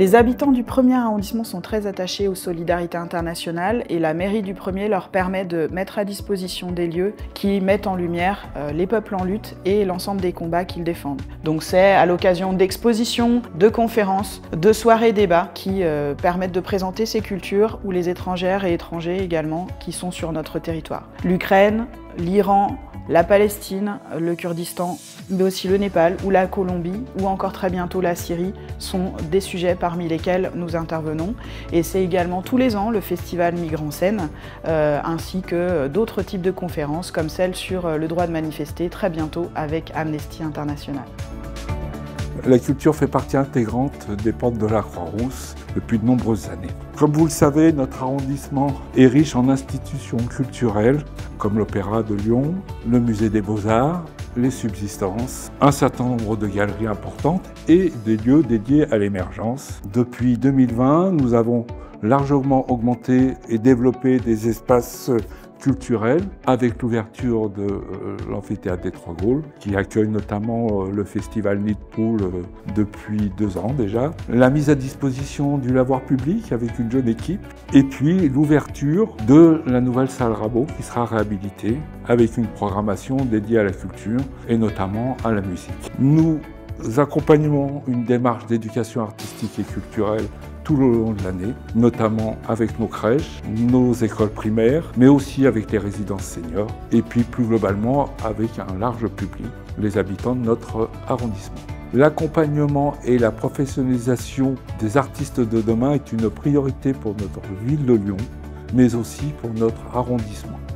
Les habitants du 1er arrondissement sont très attachés aux solidarités internationales et la mairie du 1er leur permet de mettre à disposition des lieux qui mettent en lumière les peuples en lutte et l'ensemble des combats qu'ils défendent. Donc c'est à l'occasion d'expositions, de conférences, de soirées débats qui permettent de présenter ces cultures ou les étrangères et étrangers également qui sont sur notre territoire. L'Ukraine, l'Iran, la Palestine, le Kurdistan, mais aussi le Népal ou la Colombie ou encore très bientôt la Syrie sont des sujets parmi lesquels nous intervenons. Et c'est également tous les ans le festival Migrants Scène ainsi que d'autres types de conférences comme celle sur le droit de manifester très bientôt avec Amnesty International. La culture fait partie intégrante des portes de la Croix-Rousse depuis de nombreuses années. Comme vous le savez, notre arrondissement est riche en institutions culturelles comme l'Opéra de Lyon, le Musée des Beaux-Arts, les Subsistances, un certain nombre de galeries importantes et des lieux dédiés à l'émergence. Depuis 2020, nous avons largement augmenté et développé des espaces culturels avec l'ouverture de l'amphithéâtre des Trois Gaules qui accueille notamment le festival Nid de Poule depuis 2 ans déjà, la mise à disposition du lavoir public avec une jeune équipe et puis l'ouverture de la nouvelle salle Rabot qui sera réhabilitée avec une programmation dédiée à la culture et notamment à la musique. Nous accompagnons une démarche d'éducation artistique et culturelle tout le long de l'année, notamment avec nos crèches, nos écoles primaires, mais aussi avec les résidences seniors, et puis plus globalement avec un large public, les habitants de notre arrondissement. L'accompagnement et la professionnalisation des artistes de demain est une priorité pour notre ville de Lyon, mais aussi pour notre arrondissement.